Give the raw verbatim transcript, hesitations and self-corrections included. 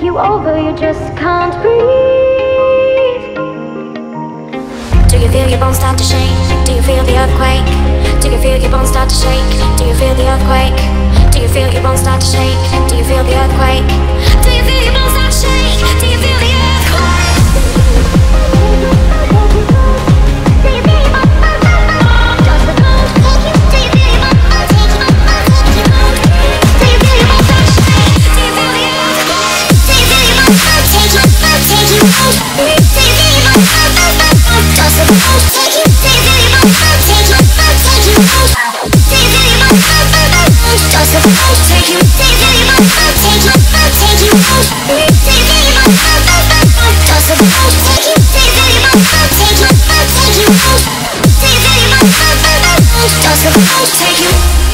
you over, you just can't breathe. Do you feel your bones start to shake? Do you feel the earthquake? Do you feel your bones start to shake? Do you feel the earthquake? Do you feel your bones start to shake? Do you feel the earthquake? Do you feel your bones start to shake? Do you feel the earthquake? Do you feel your bones? Does the bones take you? Do you feel your bones take you? Do you feel your bones start to shake? Do you feel the earthquake? Do you feel your bones take you? Take you? Do you feel your bones? Does the bones take you? Do you feel your bones take you? Take you? Do you feel your bones? Does the bones take you? Do you feel your bones take you? Take you? Do you feel your bones? Does the bones take you? Do you feel your bones take you? Take you? Do you feel your bones? Does the bones take you?